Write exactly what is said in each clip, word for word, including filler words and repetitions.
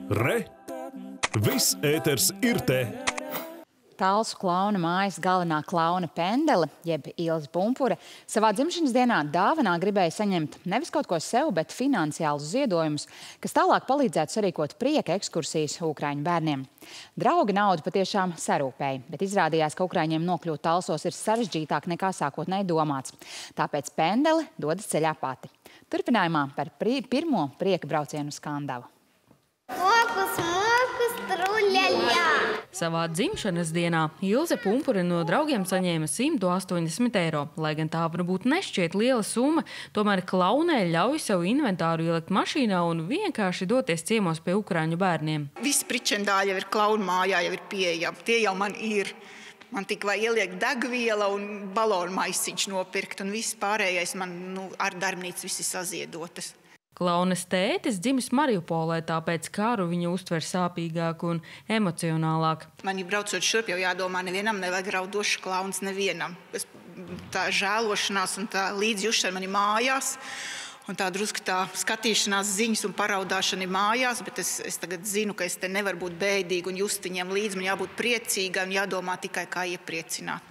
Re! Viss ēters ir te! Talsu klauna mājas galvenā klauna Pendele, jeb Ilze Pumpure, savā dzimšanas dienā dāvanā gribēja saņemt nevis kaut ko sev, bet finansiālus ziedojumus, kas tālāk palīdzētu sarīkot prieka ekskursijas ukraiņu bērniem. Draugi naudu patiešām sarūpēja, bet izrādījās, ka ukraiņiem nokļūt Talsos ir sarežģītāk nekā sākotnēji domāts. Tāpēc Pendele dodas ceļā pati. Turpinājumā par pri pirmo prieka braucienu uz Kandavu. Mokus, mokus, truļaļā! Savā dzimšanas dienā Ilze Pumpure no draugiem saņēma simt astoņdesmit eiro. Lai gan tā varbūt nešķiet liela summa, tomēr klaunē ļauj savu inventāru ielikt mašīnā un vienkārši doties ciemos pie ukraiņu bērniem. Visi pričendāļi jau ir klaunu mājā, jau ir pieejami. Tie jau man ir. Man tik vai ieliek degviela un balonu maisiņš nopirkt, un viss pārējais man nu, ar darbnīcu visi saziedotas. Klaunes tētis dzimis Mariupolē, tāpēc karu viņu uztver sāpīgāk un emocionālāk. Man ir braucot šurp jau jādomā, nevienam nevajag raudošs klauns, nevienam. Es, tā žēlošanās un tā līdzjušana man ir mājās, un tā drusku tā skatīšanās ziņas un paraudāšana ir mājās, bet es, es tagad zinu, ka es te nevaru būt bēdīga un just viņiem līdz, man jābūt priecīga un jādomā tikai kā iepriecināt.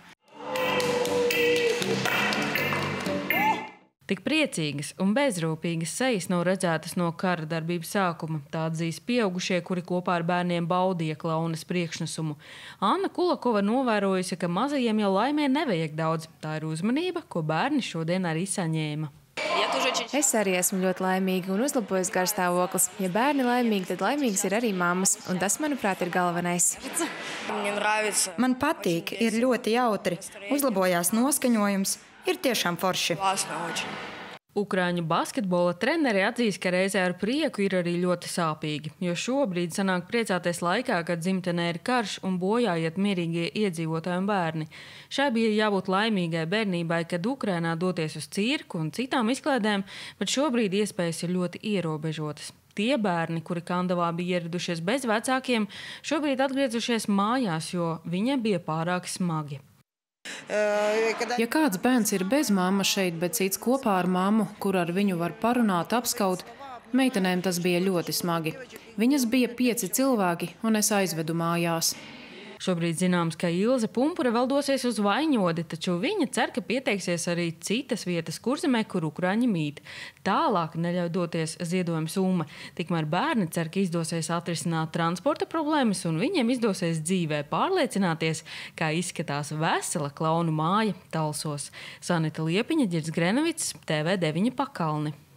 Tik priecīgas un bezrūpīgas sejas nav redzētas no kara darbības sākuma. Tā atzīs pieaugušie, kuri kopā ar bērniem baudīja klaunes priekšnesumu. Anna Kulakova novērojusi, ka mazajiem jau laimē nevajag daudz. Tā ir uzmanība, ko bērni šodien arī saņēma. Es arī esmu ļoti laimīga un uzlabojos garstāvoklis. Ja bērni laimīgi, tad laimīgas ir arī mammas, un tas, manuprāt, ir galvenais. Man patīk, ir ļoti jautri, uzlabojās noskaņojums. Ir tiešām forši. Ukraiņu basketbola treneri atzīst, ka reizē ar prieku ir arī ļoti sāpīgi, jo šobrīd sanāk priecāties laikā, kad dzimtenē ir karš un bojā iet mierīgie iedzīvotāji un bērni. Šai bija jābūt laimīgai bērnībai, kad Ukrainā doties uz cirku un citām izklaidēm, bet šobrīd iespējas ir ļoti ierobežotas. Tie bērni, kuri Kandavā bija ieradušies bez vecākiem, šobrīd atgriezušies mājās, jo viņiem bija pārāk smagi. Ja kāds bērns ir bez mammas šeit, bet cits kopā ar mammu, kur ar viņu var parunāt, apskaut, meitenēm tas bija ļoti smagi. Viņas bija pieci cilvēki, un es aizvedu mājās. Šobrīd zināms, ka Ilze Pumpure vēl dosies uz Vaņodi, taču viņa cer, ka pieteiksies arī citas vietas Kurzemē, kur ukraiņi mīt. Tālāk neļauj doties ziedojuma summa. Tikmēr bērni cer, ka izdosies atrisināt transporta problēmas un viņiem izdosies dzīvē pārliecināties, kā izskatās vesela klaunu māja Talsos. Sanita Liepiņa, Ģirds Grenovits, T V deviņi Pakalni.